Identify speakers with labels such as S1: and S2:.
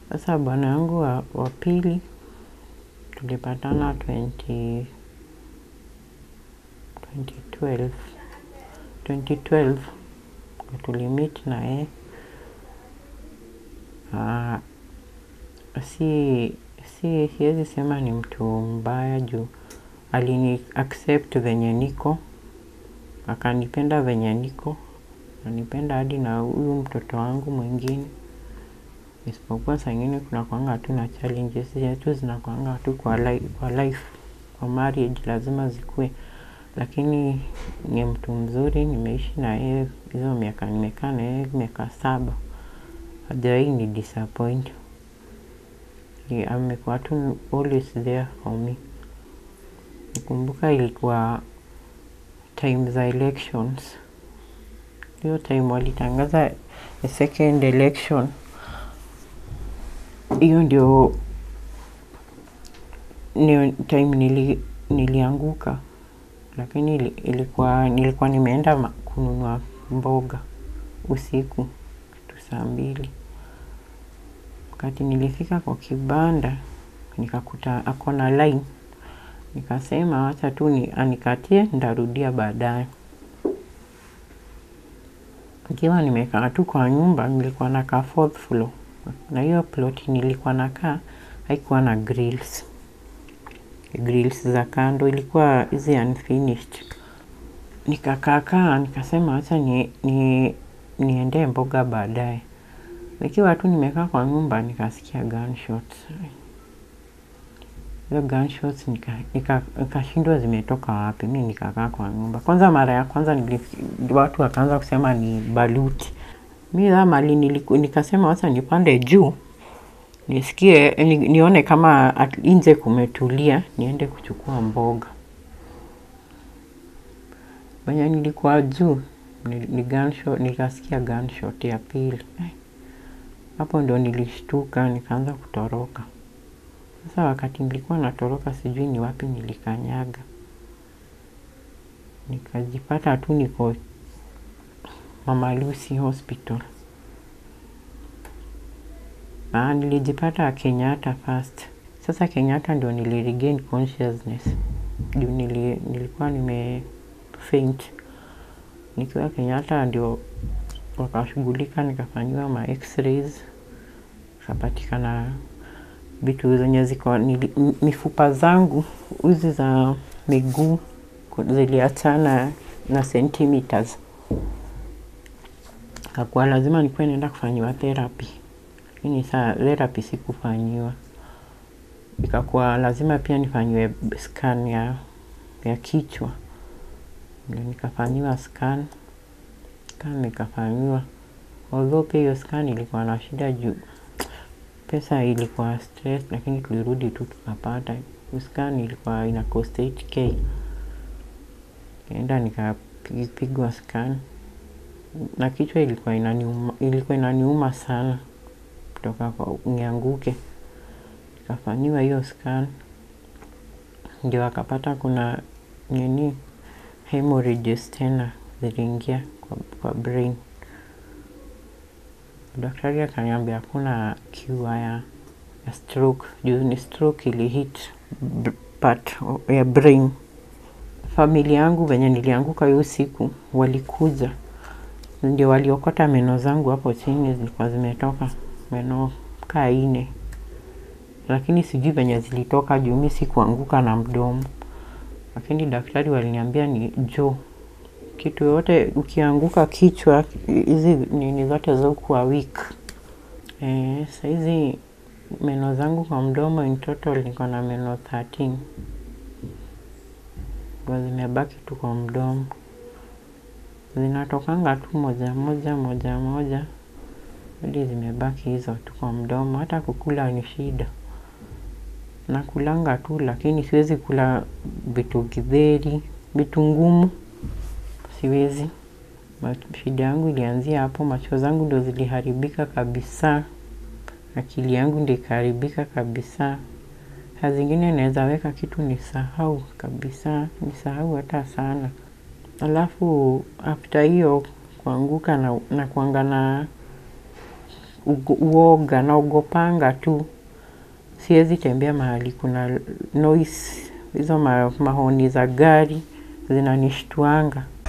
S1: Sasa bwana yangu wa pili tulipatana 2012 tulimit na yeye. Siwezi sema ni mtu mbaya juu alini accept venye niko, akanipenda venye niko, anipenda hadi na huyu mtoto wangu mwingine. Isipokuwa saa ingine kuna kuanga tu na challenges yetu zinakuanga tu kwa life, kwa marriage lazima zikue, lakini ni mtu mzuri. Nimeishi na yeye hizo miaka, nimekaa na yeye miaka 7, hajawahi ni disappoint. Amekuwa tu always there for me. Nakumbuka ilikuwa time za elections, hiyo time walitangaza a second election. Hiyo ndio time nilianguka, lakini nilikuwa nimeenda kununua mboga usiku kitu saa 2. Wakati nilifika kwa kibanda nikakuta ako na line, nikasema acha tu anikatie, ndarudia baadaye. Nikiwa nimekaa tu kwa nyumba, nilikuwa nakaa 4th floor, na hiyo plot nilikuwa nakaa haikuwa na grills za kando, ilikuwa hizi unfinished. Nikakaa nikasema acha niende mboga baadaye. Nikiwa tu nimekaa kwa nyumba nikasikia gunshots. Hizo gunshots nikashindwa zimetoka wapi. Mimi nikakaa kwa nyumba. Kwanza mara ya kwanza watu wakaanza kusema ni baluti. Mimi mali nikasema acha nipande juu, nisikie nione kama nje kumetulia, niende kuchukua mboga. Banya nilikuwa juu, nikasikia gunshot ya pili. Hapo ndo nilishtuka, nikaanza kutoroka. Sasa wakati nilikuwa natoroka sijui ni wapi nilikanyaga. Nikajipata tu niko Mama Lucy Hospital. Nilijipata Kenyatta first. Sasa Kenyatta ndio niliregain consciousness. Juu nilikuwa faint. Nikiwa Kenyatta ndio wakashughulika, nikafanywa ma x-rays. Kapatikana vitu zenye ziko mifupa zangu hizi za miguu ziliachana na centimeters. Hakuwa lazima nikuwe naenda kufanywa therapy. Lakini saa therapy sikufanyiwa. Ikakuwa lazima pia nifanywe scan ya kichwa. Nikafanyiwa scan nikafanyiwa. Although pia hiyo scan ilikuwa na shida juu pesa ilikuwa stress, lakini tulirudi tu tukapata. Scan ilikuwa ina cost 8K. Nikaenda nikapigwa scan. Na kichwa ilikuwa inaniuma sana kutoka kwa nianguke. Nikafanyiwa hiyo scan. Ndio akapata kuna hemorrhages tena ziliingia kwa brain. Daktari akaniambia hakuna cure ya stroke. Juu ni stroke ilihit part ya brain. Familia yangu venye nilianguka hiyo siku walikuja. Ndio waliokota meno zangu hapo chini, zilikuwa zimetoka meno kaa 4. Lakini sijui venye zilitoka juu mimi sikuanguka na mdomo. Lakini daktari waliniambia ni jaw. Kitu yote ukianguka kichwa, hizi nini zote zinakuwa weak. Saizi meno zangu kwa mdomo in total niko na meno 13. Kwa zimebaki tu kwa mdomo. Zinatokanga tu moja moja. Hadi zimebaki hizo tu kwa mdomo. Hata kukula ni shida. Nakulanga tu lakini siwezi kula vitu githeri, vitu ngumu. Siwezi. Shida yangu ilianzia hapo, macho zangu ndo ziliharibika kabisa. Akili yangu ndio ikaharibika kabisa. Saa zingine naweza weka kitu nisahau kabisa, nisahau hata sana. Alafu after hiyo kuanguka na kuanga na uoga, naogopanga tu. Siwezi tembea mahali kuna noise, hizo mahoni za gari zinanishtuanga.